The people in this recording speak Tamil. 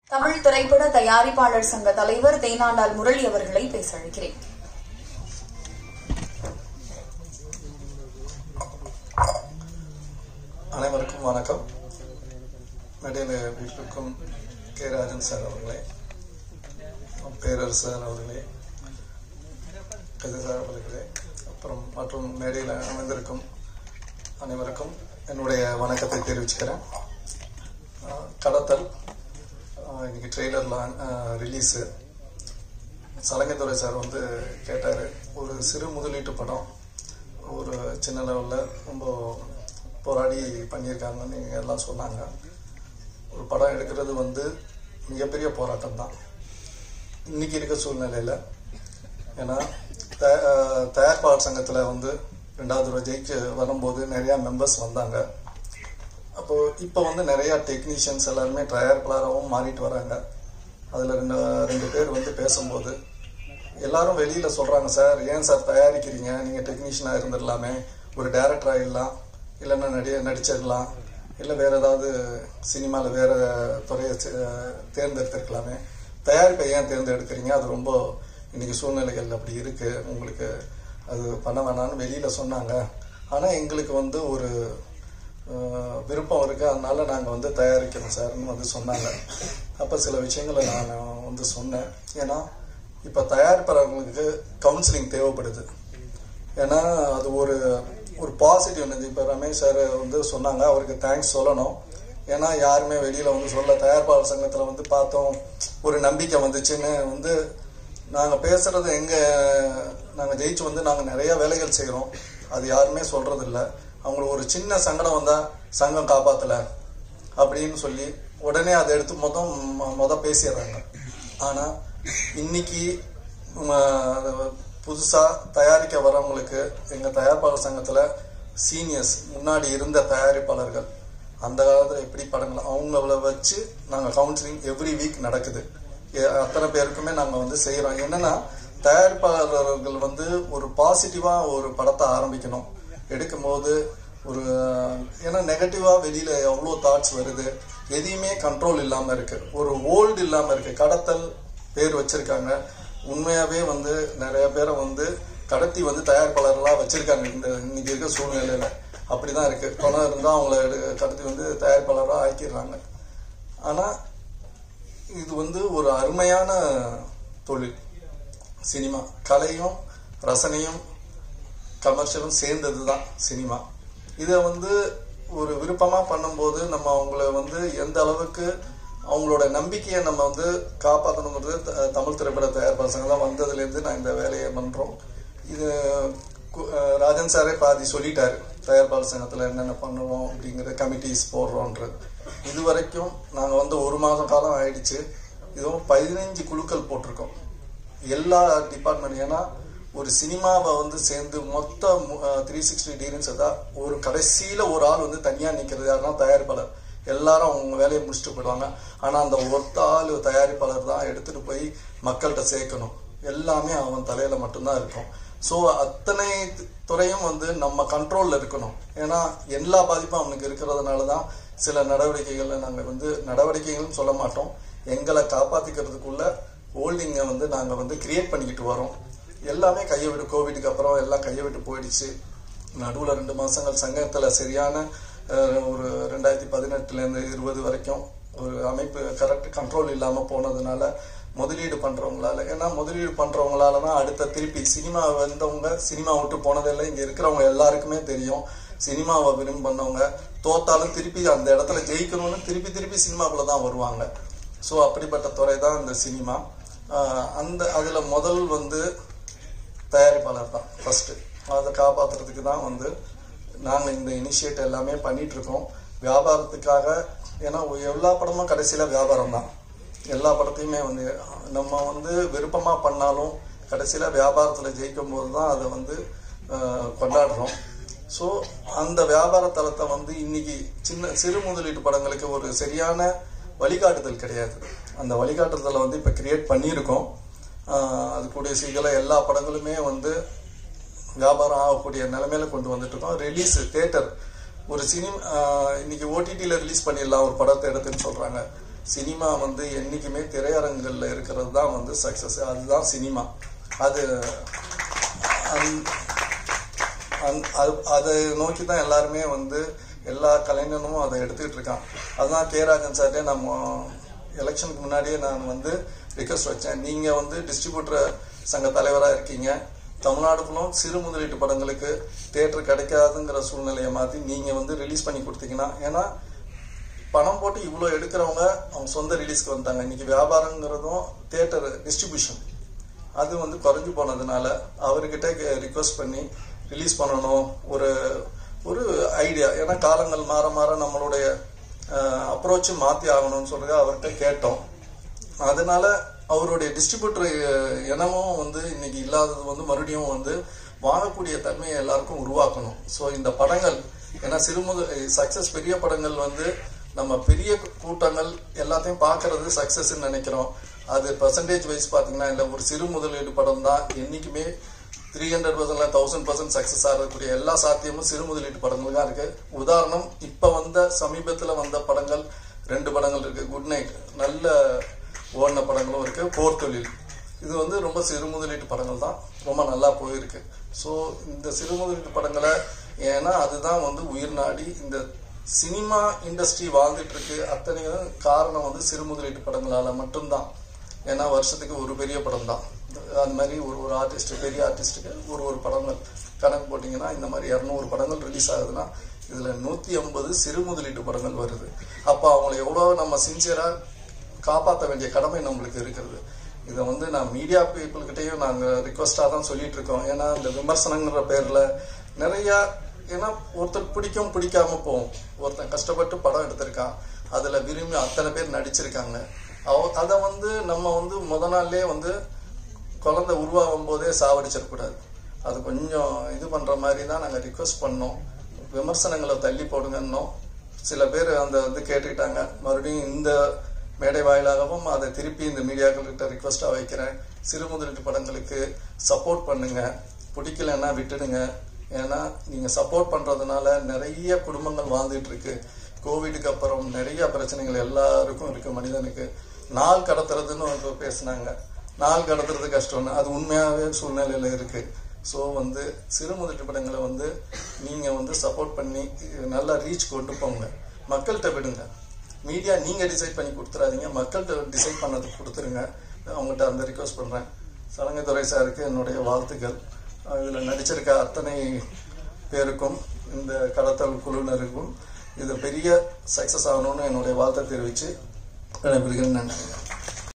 தமிழ் திரைப்பட தயாரிப்பாளர் சங்க தலைவர் தேனாண்டால் முரளி அவர்களை பேச அழைக்கிறேன். அனைவருக்கும் வணக்கம். மேடையில் வீட்டிற்கும் கே ராஜன் சார் அவர்களே, பேரரசு சார் அவர்களே, கதை சார் அவர்களே, அப்புறம் மற்றும் மேடையில் அமைந்திருக்கும் அனைவருக்கும் என்னுடைய வணக்கத்தை தெரிவிச்சுக்கிறேன். கடத்தல் இன்னைக்கு ட்ரெய்லரில் ரிலீஸு. சலங்கைத்துறை சார் கேட்டார், ஒரு சிறு முதலீட்டு படம், ஒரு சின்ன லெவலில் ரொம்ப போராடி பண்ணியிருக்காங்கன்னு நீங்கள் எல்லாம் சொன்னாங்க. ஒரு படம் எடுக்கிறது மிகப்பெரிய போராட்டம் தான் இன்றைக்கி இருக்க சூழ்நிலையில். ஏன்னா தயாரிப்பாளர் சங்கத்தில் 2வது தடவை ஜெயிச்சு வரும்போது நிறையா மெம்பர்ஸ் வந்தாங்க. அப்போது இப்போ நிறையா டெக்னீஷியன்ஸ் எல்லாருமே தயாரிப்பாளராகவும் மாறிட்டு வராங்க. அதில் ரெண்டு பேர் பேசும்போது எல்லாரும் வெளியில் சொல்கிறாங்க, சார் ஏன் சார் தயாரிக்கிறீங்க, நீங்கள் டெக்னீஷியனாக இருந்துடலாமே, ஒரு டைரக்டர் ஆகிடலாம், இல்லைன்னா நடிச்சிடலாம், இல்லை வேறு ஏதாவது சினிமாவில் வேறு துறையை தேர்ந்தெடுத்துருக்கலாமே, தயாரிப்பை ஏன் தேர்ந்தெடுக்கிறீங்க, அது ரொம்ப இன்றைக்கி சூழ்நிலைகள் அப்படி இருக்குது, உங்களுக்கு அது பண்ண வேணான்னு வெளியில் சொன்னாங்க. ஆனால் எங்களுக்கு ஒரு விருப்பம் இருக்குது, அதனால நாங்கள் தயாரிக்கணும் சார்னு சொன்னாங்க. அப்போ சில விஷயங்களை நான் சொன்னேன். ஏன்னா இப்போ தயாரிப்பாளர்களுக்கு கவுன்சிலிங் தேவைப்படுது. ஏன்னா அது ஒரு பாசிட்டிவ். இப்போ ரமேஷ் சார் சொன்னாங்க, அவருக்கு தேங்க்ஸ் சொல்லணும். ஏன்னா யாருமே வெளியில் சொல்ல, தயாரிப்பாளர் சங்கத்தில் பார்த்தோம், ஒரு நம்பிக்கை வந்துச்சுன்னு நாங்கள் பேசுகிறது நாங்கள் ஜெயிச்சு நாங்கள் நிறையா வேலைகள் செய்கிறோம், அது யாருமே சொல்கிறதில்ல. அவங்களுக்கு ஒரு சின்ன சங்கடம் வந்தால் சங்கம் காப்பாற்றலை அப்படின்னு சொல்லி உடனே அதை எடுத்து மொதல் பேசிடுறாங்க. ஆனால் இன்னைக்கு புதுசாக தயாரிக்க வரவங்களுக்கு எங்கள் தயாரிப்பாளர் சங்கத்தில் சீனியர்ஸ், முன்னாடி இருந்த தயாரிப்பாளர்கள், அந்த காலத்தில் எப்படி படங்கள் அவங்கள வச்சு நாங்கள் கவுன்சிலிங் எவ்ரி வீக் நடக்குது. அத்தனை பேருக்குமே நாங்கள் செய்கிறோம். என்னென்னா தயாரிப்பாளர்கள் ஒரு பாசிட்டிவாக ஒரு படத்தை ஆரம்பிக்கணும். எடுக்கும்போது ஏன்னா நெகட்டிவாக வெளியில் எவ்வளோ தாட்ஸ் வருது, எதையுமே கண்ட்ரோல் இல்லாமல் இருக்குது, ஒரு ஓல்டு இல்லாமல் இருக்குது. கடத்தல் பேர் வச்சுருக்காங்க. உண்மையாகவே நிறைய பேரை கடத்தி தயாரிப்பாளர்களாக வச்சுருக்காங்க. இன்னைக்கு இருக்க சூழ்நிலையில் அப்படி தான் இருக்குது. பணம் இருந்தால் அவங்கள கடத்தி தயாரிப்பாளராக ஆக்கிடுறாங்க. ஆனால் இது ஒரு அருமையான தொழில். சினிமா கலையும் ரசனையும் கமர்ஷியலும் சேர்ந்தது தான் சினிமா. இதை ஒரு விருப்பமாக பண்ணும்போது நம்ம அவங்கள எந்த அளவுக்கு அவங்களோட நம்பிக்கையை நம்ம காப்பாற்றணுங்கிறது தமிழ் திரைப்பட தயாரிப்பாளர் சங்கம் தான் வந்ததுலேருந்து நான் இந்த வேலையை பண்ணுறோம். இது ராஜன் சாரே பாதி சொல்லிட்டாரு, தயாரிப்பாளர் சங்கத்தில் என்னென்ன பண்ணுவோம் அப்படிங்கிற கமிட்டிஸ் போடுறோன்றது. இது வரைக்கும் நாங்கள் 1 மாதம் காலம் ஆயிடுச்சு. இதுவும் 15 குழுக்கள் போட்டிருக்கோம், எல்லா டிபார்ட்மெண்ட். ஏன்னா ஒரு சினிமாவை சேர்ந்து மொத்தம் 360 டிகிரின்னு தான் ஒரு கடைசியில் ஒரு ஆள் தனியாக நிற்கிறது யாருன்னா தயாரிப்பாளர். எல்லாரும் அவங்க வேலையை முடிச்சுட்டு போயிடுவாங்க. ஆனால் அந்த ஒருத்த ஆள் தயாரிப்பாளர் தான் எடுத்துகிட்டு போய் மக்கள்கிட்ட சேர்க்கணும். எல்லாமே அவன் தலையில் மட்டும்தான் இருக்கும். ஸோ அத்தனை துறையும் நம்ம கண்ட்ரோலில் இருக்கணும். ஏன்னா எல்லா பாதிப்பும் அவனுக்கு இருக்கிறதுனால தான் சில நடவடிக்கைகளை நாங்கள் நடவடிக்கைகள்னு சொல்ல மாட்டோம், எங்களை காப்பாற்றிக்கிறதுக்குள்ள ஹோல்டிங்கை நாங்கள் கிரியேட் பண்ணிக்கிட்டு வரோம். எல்லாமே கையை விட்டு, கோவிடுக்கு அப்புறம் எல்லாம் கையை விட்டு போயிடுச்சு. நடுவில் 2 மாதங்கள் சங்கத்தில் சரியான ஒரு 2018 20 வரைக்கும் ஒரு அமைப்பு கரெக்ட் கண்ட்ரோல் இல்லாமல் போனதுனால முதலீடு பண்ணுறவங்களால, ஏன்னா முதலீடு பண்ணுறவங்களால தான் அடுத்த திருப்பி சினிமா வந்தவங்க சினிமா விட்டு போனதில்லை. இங்கே இருக்கிறவங்க எல்லாருக்குமே தெரியும், சினிமாவை விரும்பி பண்ணவங்க தோத்தாலும் திருப்பி அந்த இடத்துல ஜெயிக்கணும்னு திருப்பி சினிமாக்குள்ளே தான் வருவாங்க. ஸோ அப்படிப்பட்ட துறை தான் இந்த சினிமா. அதில் முதல் தயாரிப்பாளர் தான் ஃபஸ்ட்டு. அதை காப்பாற்றுறதுக்கு தான் நாங்கள் இந்த இனிஷியேட் எல்லாமே பண்ணிகிட்ருக்கோம். வியாபாரத்துக்காக, ஏன்னா எல்லா படமும் கடைசியில் வியாபாரம் தான். எல்லா படத்தையுமே நம்ம விருப்பமாக பண்ணாலும் கடைசியில் வியாபாரத்தில் ஜெயிக்கும் போது தான் அதை கொண்டாடுறோம். ஸோ அந்த வியாபார தளத்தை இன்னைக்கு சிறு முதலீட்டு படங்களுக்கு ஒரு சரியான வழிகாட்டுதல் கிடையாது. அந்த வழிகாட்டுதலை இப்போ கிரியேட் பண்ணியிருக்கோம். அது கூடிய சீக்கிரம் எல்லா படங்களுமே வியாபாரம் ஆகக்கூடிய நிலைமையில கொண்டு வந்துட்டுருக்கோம். ரிலீஸ் தியேட்டர் ஒரு சினிமா இன்னைக்கு ஓடிடியில் ரிலீஸ் பண்ணிடலாம் ஒரு படத்தை எடுத்துன்னு சொல்கிறாங்க. சினிமா வந்து என்றைக்குமே திரையரங்குகளில் இருக்கிறது தான் வந்து சக்ஸஸ். அதுதான் சினிமா. அது அதை நோக்கி தான் எல்லாருமே வந்து எல்லா கலைஞனும் அதை எடுத்துக்கிட்டு இருக்கான். அதுதான் கேராஜன் சார்ட்டே நம்ம எலெக்ஷனுக்கு முன்னாடியே நான் வந்து ரிக்வெஸ்ட் வச்சேன். நீங்கள் வந்து டிஸ்ட்ரிபியூட்டர் சங்க தலைவராக இருக்கீங்க, தமிழ்நாடு ஃபுல்லும் சிறு முதலீட்டு படங்களுக்கு தியேட்டர் கிடைக்காதுங்கிற சூழ்நிலையை மாற்றி நீங்கள் வந்து ரிலீஸ் பண்ணி கொடுத்தீங்கன்னா, ஏன்னா பணம் போட்டு இவ்வளோ எடுக்கிறவங்க அவங்க சொந்த ரிலீஸ்க்கு வந்துட்டாங்க. இன்றைக்கி வியாபாரங்கிறதும் தியேட்டர் டிஸ்ட்ரிபியூஷன் அது வந்து குறைஞ்சி போனதுனால அவர்கிட்ட ரிக்வெஸ்ட் பண்ணி ரிலீஸ் பண்ணணும் ஒரு ஐடியா. ஏன்னா காலங்கள் மாற மாற நம்மளுடைய அப்ரோச்சு மாற்றி ஆகணும்னு சொல்றது அவர்கிட்ட கேட்டோம். அதனால அவருடைய டிஸ்ட்ரிபியூட்டர் இனமும் வந்து இன்னைக்கு இல்லாதது வந்து மறுபடியும் வந்து வாங்கக்கூடிய தன்மையை எல்லாருக்கும் உருவாக்கணும். ஸோ இந்த படங்கள் ஏன்னா சக்சஸ் பெரிய படங்கள் வந்து நம்ம பெரிய கூட்டங்கள் எல்லாத்தையும் பார்க்கறது சக்சஸ்ன்னு நினைக்கிறோம். அது பர்சன்டேஜ் வைஸ் பார்த்தீங்கன்னா இல்லை, ஒரு சிறு முதலீடு படம் தான் என்றைக்குமே 300% 1000% சக்சஸ் ஆகக்கூடிய எல்லா சாத்தியமும் சிறு முதலீட்டு படங்கள் தான் இருக்கு. உதாரணம், இப்போ சமீபத்தில் வந்த படங்கள் 2 படங்கள் இருக்கு. குட் நைட் நல்ல ஓடின படங்களும் இருக்கு. போர் தொழில் இது வந்து ரொம்ப சிறு முதலீட்டு படங்கள் தான், ரொம்ப நல்லா போயிருக்கு. ஸோ இந்த சிறு முதலீட்டு படங்களை ஏன்னா அதுதான் வந்து உயிர் நாடி இந்த சினிமா இண்டஸ்ட்ரி வாழ்ந்துட்டு இருக்கு. அத்தனையும் காரணம் வந்து சிறு முதலீட்டு படங்களால மட்டும்தான். ஏன்னா வருஷத்துக்கு ஒரு பெரிய படம் தான். அந்த மாதிரி ஒரு ஆர்டிஸ்ட் பெரிய ஆர்டிஸ்ட்டுக்கு ஒரு படங்கள் கணக்கு போட்டிங்கன்னா இந்த மாதிரி 200 படங்கள் ரிலீஸ் ஆகுதுன்னா இதில் 150 சிறு முதலீட்டு படங்கள் வருது. அப்போ அவங்கள எவ்வளோ நம்ம சின்சியராக காப்பாற்ற வேண்டிய கடமை நம்மளுக்கு இருக்கிறது. இதை வந்து நான் மீடியா பீப்புள்கிட்டையும் நாங்கள் ரிக்வஸ்டாக தான் சொல்லிட்டு இருக்கோம். ஏன்னா இந்த விமர்சனங்கிற பேரில் நிறையா, ஏன்னா ஒருத்தர் பிடிக்கும் பிடிக்காம போகும். ஒருத்தன் கஷ்டப்பட்டு படம் எடுத்திருக்கான், அதில் விரும்பி அத்தனை பேர் நடிச்சிருக்காங்க. அதை வந்து நம்ம வந்து முத நாள்லேயே வந்து குழந்தை உருவாகும் போதே சாவடிச்சிடக்கூடாது. அது கொஞ்சம் இது பண்ணுற மாதிரி தான் நாங்கள் ரிக்வெஸ்ட் பண்ணோம். விமர்சனங்களை தள்ளி போடுங்கன்னோம். சில பேர் அந்த வந்து கேட்டுக்கிட்டாங்க. மறுபடியும் இந்த மேடை வாயிலாகவும் அதை திருப்பி இந்த மீடியாக்கள்கிட்ட ரிக்வெஸ்டாக வைக்கிறேன். சிறு முதலீட்டு படங்களுக்கு சப்போர்ட் பண்ணுங்க, பிடிக்கலன்னா விட்டுடுங்க. ஏன்னா நீங்கள் சப்போர்ட் பண்ணுறதுனால நிறைய குடும்பங்கள் வாழ்ந்துட்டு இருக்கு. கோவிடுக்கு அப்புறம் நிறைய பிரச்சனைகள் எல்லாருக்கும் இருக்கு. மனிதனுக்கு நாள் கடத்துறதுன்னு இப்போ பேசினாங்க. நாள் கடத்துறது கஷ்டம்னு அது உண்மையாகவே சூழ்நிலையில் இருக்கு. ஸோ வந்து சிறு முதலீட்டு படங்களை வந்து நீங்கள் வந்து சப்போர்ட் பண்ணி நல்லா ரீச் கொண்டு போங்க. மக்கள்கிட்ட விடுங்க. மீடியா நீங்கள் டிசைட் பண்ணி கொடுத்துறாதீங்க, மக்கள்கிட்ட டிசைட் பண்ணது கொடுத்துருங்க. அவங்ககிட்ட அந்த ரிக்வெஸ்ட் பண்ணுறேன். சலங்கைத்துறை சாருக்கு என்னுடைய வாழ்த்துக்கள். இதில் நடிச்சிருக்க அத்தனை பேருக்கும் இந்த கடத்தல் குழுவினருக்கும் இது பெரிய சக்ஸஸ் ஆகணும்னு என்னுடைய வாழ்த்தை தெரிவித்து விடைபெறுகிறேன். நன்றி.